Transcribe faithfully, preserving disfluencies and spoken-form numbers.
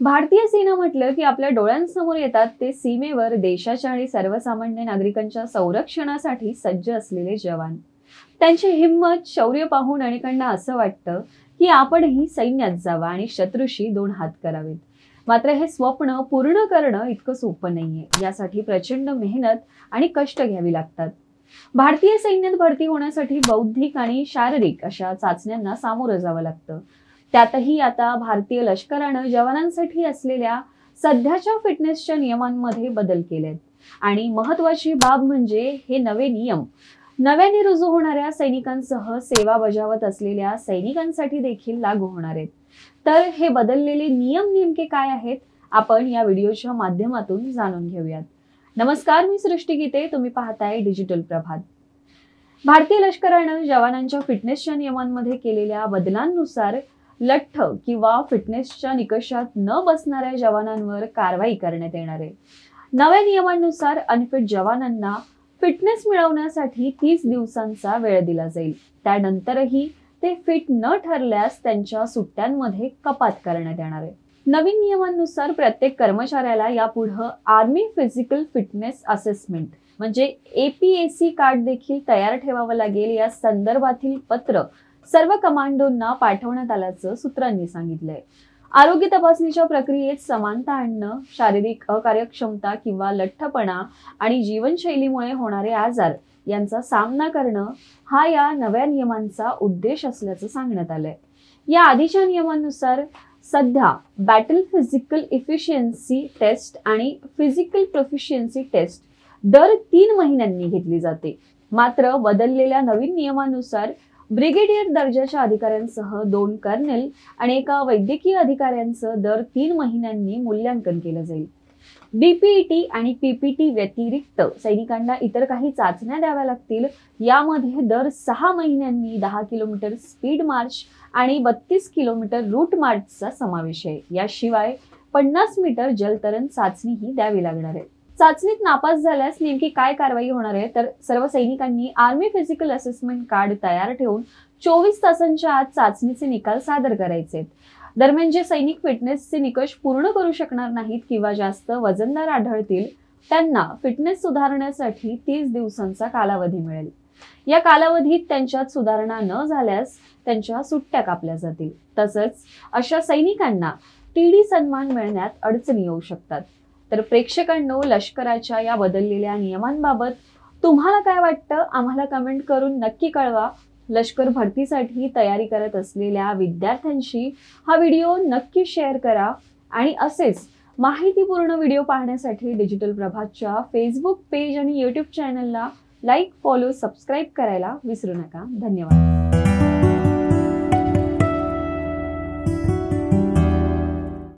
भारतीय सेना म्हटलं की आपल्या डोळ्यांसमोर येतात ते सीमेवर देशाच्या आणि सर्वसामान्य नागरिकांच्या संरक्षणासाठी सज्ज असलेले जवान। त्यांची हिंमत, शौर्य पाहून अनेकांना असं वाटतं की आपणही सैन्यात जावं आणि शत्रूशी दोन हात करावेत। मात्र हे स्वप्न पूर्ण करणं इतकं सोपं नाहीये। यासाठी प्रचंड मेहनत आणि कष्ट घ्यावी लागतात। भारतीय सैन्यात भरती होण्यासाठी बौद्धिक आणि शारीरिक अशा चाचण्यांना सामोरं जावं लागतं। त्यातही आता भारतीय लष्करानं जवानांसाठी असलेल्या सध्याच्या फिटनेसच्या नियमांमध्ये बदल केलेत आणि महत्त्वाची बाब म्हणजे हे नवे नियम नव्याने रुजू होणाऱ्या सैनिकांसह सेवा बजावत असलेल्या सैनिकांसाठी देखील लागू होणार आहेत। तर हे बदललेले नियम नेमके काय आहेत, आपण या व्हिडिओच्या माध्यमातून जाणून घेऊयात। नमस्कार, मी सृष्टी गीते, तुम्ही पाहताय डिजिटल प्रभात। भारतीय लष्करानं जवानांच्या फिटनेसच्या नियमांमध्ये केलेल्या बदलांनुसार लठ्ठ किंवा फिटनेसच्या निकषात न बसणाऱ्या जवानांवर कारवाई करण्यात येणार आहे। नव्या नियमांनुसार अनफिट जवानांना फिटनेस मिळवण्यासाठी तीस दिवसांचा वेळ दिला जाईल। त्यानंतरही ते फिट न ठरल्यास त्यांच्या सुट्ट्यांमध्ये कपात करण्यात येणार आहे। नवीन नियमांनुसार प्रत्येक कर्मचाऱ्याला यापुढे आर्मी फिजिकल फिटनेस असेसमेंट म्हणजे A P A C card देखील तयार ठेवावं लागेल। या संदर्भातील पत्र सर्व कमांडोंना पाठवण्यात आल्याचं सूत्रांनी सांगितलंय। आरोग्य तपासणीच्या प्रक्रियेत समानता आणणं, शारीरिक अकार्यक्षमता किंवा लठ्ठपणा आणि जीवनशैलीमुळे होणारे आजार यांचा सामना करणं हा या नव्या नियमांचा उद्देश असल्याचं सांगण्यात आलंय। या आधीच्या नियमांनुसार सध्या बॅटल फिजिकल इफिशियन्सी टेस्ट आणि फिजिकल प्रोफिशियन्सी टेस्ट दर तीन महिन्यांनी घेतली जाते। मात्र बदललेल्या नवीन नियमानुसार ब्रिगेडियर दर्जाच्या अधिकाऱ्यांसह दोन कर्नल आणि एका वैद्यकीय अधिकाऱ्यांचं दर तीन महिन्यांनी मूल्यांकन केलं जाईल। डी पी ई टी आणि पी पी टी व्यतिरिक्त सैनिकांना इतर काही चाचण्या द्याव्या लागतील। यामध्ये दर सहा महिन्यांनी दहा किलोमीटर स्पीड मार्च आणि बत्तीस किलोमीटर रूट मार्चचा समावेश आहे। याशिवाय पन्नास मीटर जलतरण चाचणीही द्यावी लागणार आहे। चाचणीत नापास झाल्यास नेमकी काय कारवाई होणार आहे, तर सर्व सैनिकांनी आर्मी फिजिकल असेसमेंट कार्ड तयार ठेवून चोवीस तासांच्या आत चाचणीचे निकाल सादर करायचे आहेत। दरम्यान जे सैनिक फिटनेसचे निकष पूर्ण करू शकणार नाहीत किंवा जास्त वजनदार आढळतील त्यांना फिटनेस सुधारण्यासाठी तीस दिवसांचा कालावधी मिळेल। या कालावधीत त्यांच्यात सुधारणा न झाल्यास त्यांच्या सुट्ट्या कापल्या जातील। तसंच अशा सैनिकांना टी डी सन्मान मिळण्यात अडचणी येऊ शकतात। तर प्रेक्षकांनो, लष्कराच्या या बदललेल्या नियमांबाबत तुम्हाला काय वाटतं, आम्हाला कमेंट करून नक्की कळवा। लष्कर भरतीसाठी तयारी करत असलेल्या विद्यार्थ्यांशी हा व्हिडिओ नक्की शेअर करा आणि असेच माहितीपूर्ण व्हिडिओ पाहण्यासाठी डिजिटल प्रभातच्या फेसबुक पेज आणि यूट्यूब चॅनलला लाईक, फॉलो, सबस्क्राईब करायला विसरू नका। धन्यवाद।